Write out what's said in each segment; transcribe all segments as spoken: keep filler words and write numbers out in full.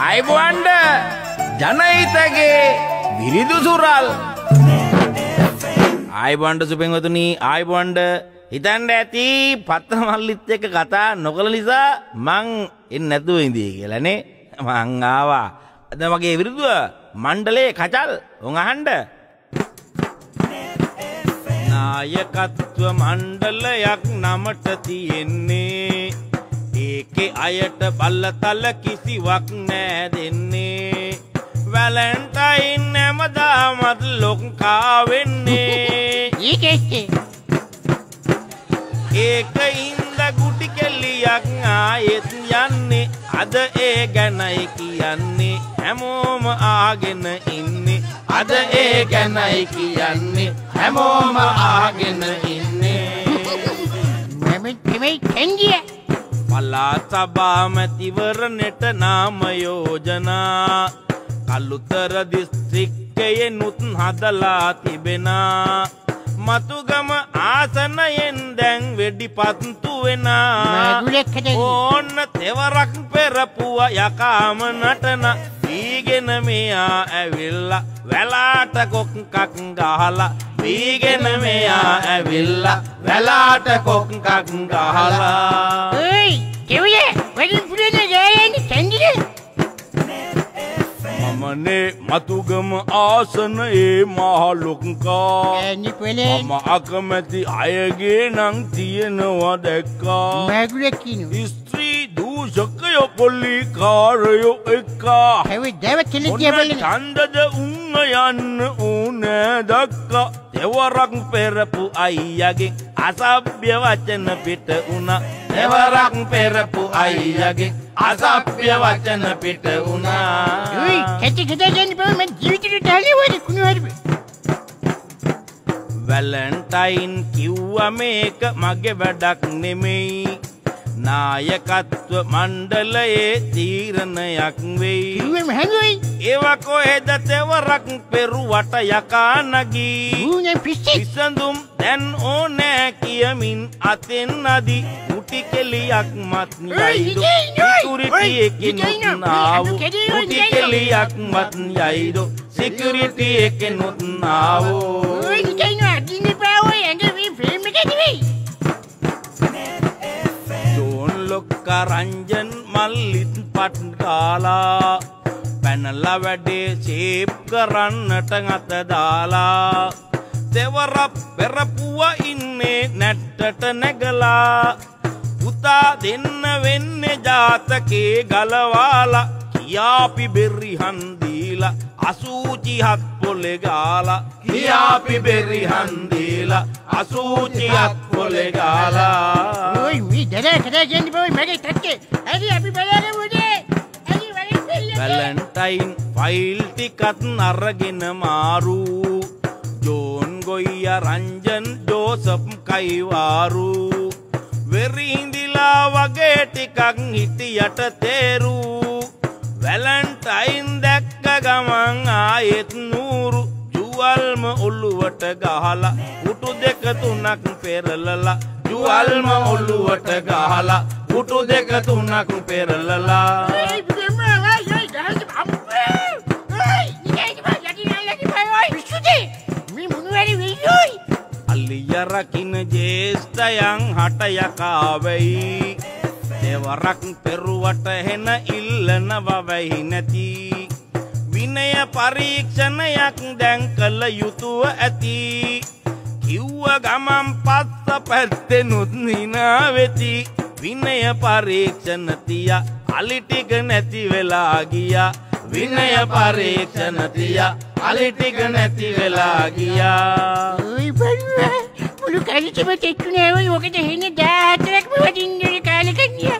අයිබෝන්ඩ ජනහිතගේ විරිදු සුරල් අයිබෝන්ඩ සුපෙන්වතුනි අයිබෝන්ඩ හිතන්න ඇති පත්ත මල්ලිත් එක්ක කතා නොකළ නිසා මං එන්නේ නැතුව ඉඳී කියලානේ මං ආවා අද මගේ විරුදුව මණ්ඩලයේ කචල් උන් අහන්න නායකත්ව මණ්ඩලයක් නමට තියෙන්නේ ඒකේ අයට බල්ලතල කිසිවක් නෑ දෙන්නේ වැලන්ටයින් හැමදාමත් ලොක්කා වෙන්නේ ඊකෙච්චි ඒක ඉඳ ගුටි කෙල්ලියක් ආයෙත් යන්නේ අද ඒ ගැනයි කියන්නේ හැමෝම ආගෙන ඉන්නේ අද ඒ ගැනයි කියන්නේ හැමෝම ආගෙන ඉන්නේ මම තමයි කංගිය පළාත් සභා මැතිවරණයට නාම යෝජනා කළුතර දිස්ත්‍රික්කයේ නුත් හදලා තිබෙනා මතුගම ආසනයෙන් දැන් වෙඩිපත්තු වෙනා ඕන්න තෙවරක් පෙරපුව යකාම නටන වීගෙන මෙයා ඇවිල්ලා වැලාට කොක්කක් ගහලා වීගෙන මෙයා ඇවිල්ලා වැලාට කොක්කක් ගහලා ඔයි කෙවිලේ වැඩි පුරේද ගෑයන්නේ කැංගිලේ මමනේ මතුගම ආසනයේ මහ ලොක්කා මම අකමැති අයගේ නම් තියෙනවා දැක්කා මගුලක් කිනු ස්ත්‍රී දූෂකයෝ පොලිකාරයෝ එක්කා ඡන්දද උන්න යන්න ඕනෑ දක්කා දෙවරක් පෙරපු අයියගේ අසභ්‍ය වචන පිට උනා දෙවරක් පෙරපු අයියගේ අසභ්‍ය වචන පිට උනා ඔයි කැටි ගදගෙන බව මම ජීවිතේ ඩාලේ වරි කුණුවරි වැලන්ටයින් කිව්වා මේක මගේ වැඩක් නෙමෙයි නායකත්ව මණ්ඩලයේ තීරණයක් වෙයි කිව්වම හැංගුයි ඒව කොහෙද තෙවරක් පෙරුවට යකා නගී ඌනේ පිස්සි විසඳුම් දැන් ඕනෑ කියමින් අතෙන් නදි මුටි කෙලියක් මත් යයිද සිකියුරිටි එකෙනුත් නාවු මුටි කෙලියක් මත් යයිද සිකියුරිටි එකෙනුත් නාවු ඔයි නිකන් අදින්න පාවෝ ඇඟ මේ ෆිල්ම් එකේ නෙවෙයි ලොක්කා රංජන් මල්ලිත් පට් කාලා පැනලා වැඩේ ෂේප් කරන්නට අත දාලා දෙවරක් පෙරපුව ඉන්නේ නැට්ටට නැගලා පුතා දෙන්න වෙන්නේ ජාතකේ ගලවාලා කියාපි බෙරිහන් දීලා අසූචි හත් පොලේ ගාලා කියාපි බෙරිහන් දීලා අසූචි හත් පොලේ ගාලා ඔයි වි දරේ කඩේ ගෙන්න බෝයි මගේ තක්කේ හරි අපි බලන්න උදේ හරි වලින් වැලන්ටයින් ෆයිල් ටිකත් අරගෙන මාරු ජෝන් ගොයියා රංජන් ජෝසප් කයිවාරු වෙරිඳිලා වගේ ටිකක් හිටියට තේරු වැලන්ටයින් දැක්ක ගමන් ආයෙත් නూరు ජුවල්ම ඔළුවට ගහලා උටු දෙක තුනක් පෙරලලා ජුවල්ම ඔළුවට ගහලා උටු දෙක තුනක් පෙරලලා ඔයි බුදෙම වයි ගහන්න අම්මේ ඔයි නිකන් යටි නැලකි බයි පිස්සුදේ මේ මොනවැරි වෙයියෝයි අලිය රකින්න ජේෂ්ඨයන් හට යකා වෙයි දෙවරක් පෙරුවට හෙන ඉල්ලනව වෙයි නැති විනය පරීක්ෂණයක් දැන් කළ යුතුව ඇති කිව්ව ගමන් පස්ස පැත්තෙනුත් හිනා වෙති විනය පරීක්ෂණ තියා අලි ටික නැති වෙලා ගියා විනය පරීක්ෂණ තියා අලි ටික නැති වෙලා ගියා ඔයි බල්වා මුළු කලිටම තෙච්චුනේ ඔය ඔකට හෙන්නේ දහතරක්ම වදින්නේ කාලෙක ගියා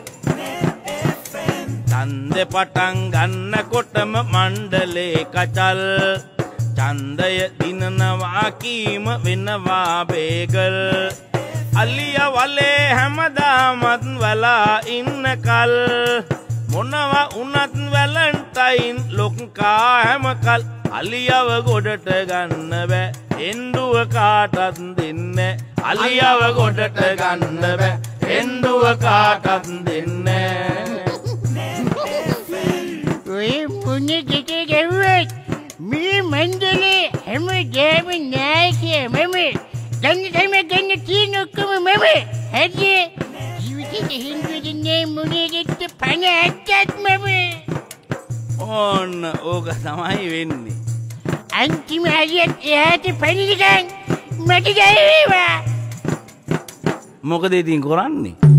ඡන්දේ පටන් ගන්නකොටම මණ්ඩලේ කචල් ඡන්දය දිනනවා කීම වෙනවා බේගල් අලිය වලේ හැමදාමත් වලා ඉන්න කල් මොනවා උනත් වැලන්ටයින් ලොක්කා හැමකල් අලියව ගොඩට ගන්න බෑ එන්ඩුව කාටත් දෙන්න අලියව ගොඩට ගන්න බෑ එන්ඩුව කාටත් දෙන්න ඔය මිනිහ ගෙටේ ගැහුවත් මේ මණ්ඩලේ හැමදාම නායකයා මම. ගන්න තැන ගන්න තියෙන ඔක්කොම මම. හරි. ජීවිතේ හින්දු දෙන්නේ මුනිගෙත් පණ ඇත්තත් මම. ඕන්න ඕක තමයි වෙන්නේ. අන්තිම හරියට එයාට පණිවිඩයන් මට දැනෙනවා. මොකද ඉතින් කරන්නේ?